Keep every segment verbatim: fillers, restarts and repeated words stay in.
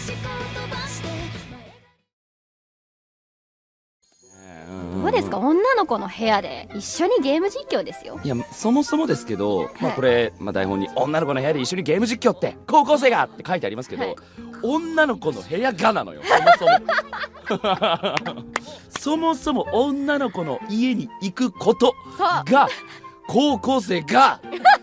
どうですか、女の子の部屋で一緒にゲーム実況ですよ。 いやそもそもですけど、まあこれ、まあ、台本に女の子の部屋で一緒にゲーム実況って高校生がって書いてありますけど、はい、女の子の部屋がなのよそもそもそもそも女の子の家に行くことが高校生が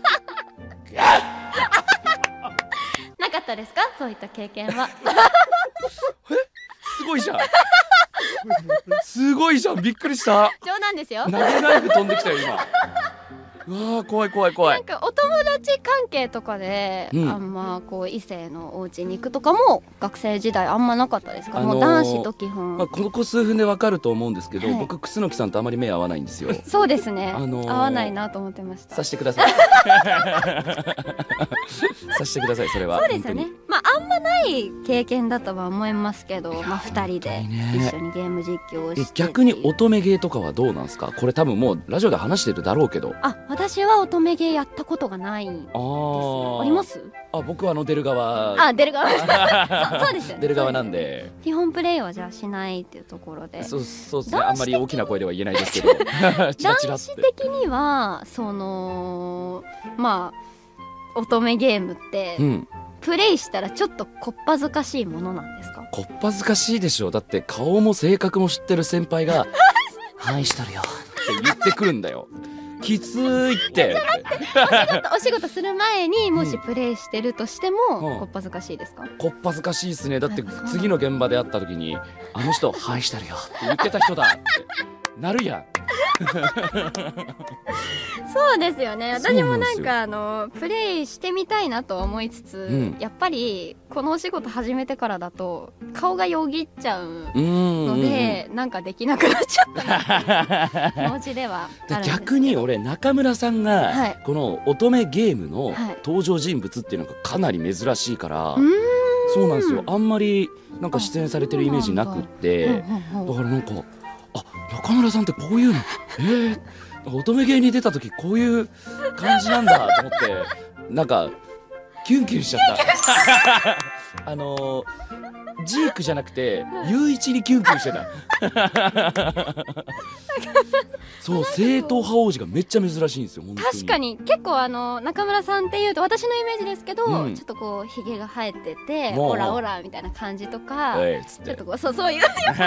なかったですか、そういった経験は。 えすごいじゃんすごいじゃん、びっくりした。 冗談ですよ。 投げナイフ飛んできたよ今。うわー怖い怖い怖い。 なんかお友達関係とかで、うん、あんまこう異性のお家に行くとかも学生時代あんまなかったですか？あのー、もう男子と基本、 まあ、ここ数分でわかると思うんですけど、はい、僕楠木さんとあまり目合わないんですよ。 そうですね、 あのー、 合わないなと思ってました。 さしてくださいさしてください、それは。 そうですよね。まああんまない経験だとは思いますけど、まあふたりで一緒にゲーム実況をして。 逆に乙女ゲーとかはどうなんですか？これ多分もうラジオで話してるだろうけど。 あ、私は乙女ゲーやったことがないです。あ、あります？ あ、僕はあの出る側。 あ、出る側。そ, そうですよね。 出る側なんで。 基本プレイはじゃあしないっていうところで。 そうそうですね。あんまり大きな声では言えないですけど。チラチラって。 男子的にはそのまあ乙女ゲームって、うん、プレイしたらちょっとこっぱずかしいものなんですか？ こっぱずかしいでしょ。だって顔も性格も知ってる先輩が愛してるよって言ってくるんだよ。きついって。 お仕事、お仕事する前にもしプレイしてるとしても、うん、こっぱずかしいですか？ こっぱずかしいですね。だって次の現場で会った時にあの人愛してるよって言ってた人だってなるやん。 そうですよね。私もなんかあのプレイしてみたいなと思いつつ、うん、やっぱりこのお仕事始めてからだと顔がよぎっちゃうので、なんかできなくなっちゃったなっていう気持ちではあるんですけど。 逆に俺中村さんがこの乙女ゲームの登場人物っていうのがかなり珍しいから、はい、そうなんですよ。あんまりなんか出演されてるイメージなくって、だからなんかあ、中村さんってこういうのえー、乙女芸に出た時こういう感じなんだと思ってなんかキュンキュンしちゃったあのー、ジークじゃなくてユウイチにキュンキュンしてたそう、正統派王子がめっちゃ珍しいんですよ。本当に確かに結構あの中村さんっていうと私のイメージですけど、うん、ちょっとこうひげが生えててオラオラみたいな感じとか、えー、ちょっとこうそうそういうそういうイ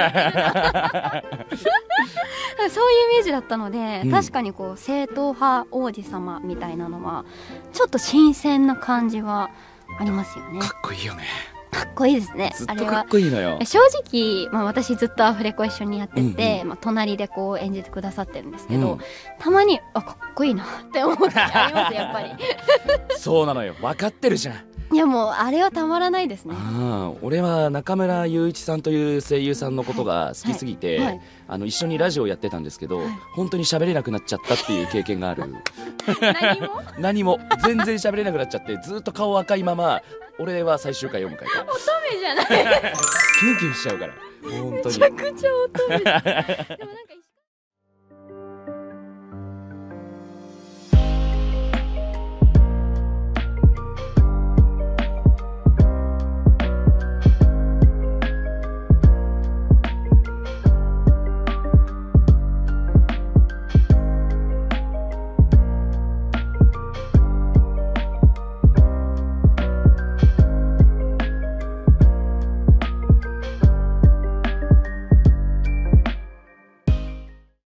メージだったので、うん、確かにこう正統派王子様みたいなのはちょっと新鮮な感じはありますよね。 かっこいいよね。 かっこいいですね。 ずっとかっこいいのよ。 正直、まあ、私ずっとアフレコ一緒にやってて、うんうん、まあ、隣でこう演じてくださってるんですけど、うん、たまにあかっこいいなって思う時ありますやっぱりそうなのよ、分かってるじゃん。 いやもうあれはたまらないですね。 あ、俺は中村雄一さんという声優さんのことが好きすぎて、はいはい、あの一緒にラジオやってたんですけど、はい、本当に喋れなくなっちゃったっていう経験がある何も何も全然喋れなくなっちゃってずっと顔赤いまま俺は最終回を迎えた。 乙女じゃないキュンキュンしちゃうから本当に。 めちゃくちゃ乙女でもなんか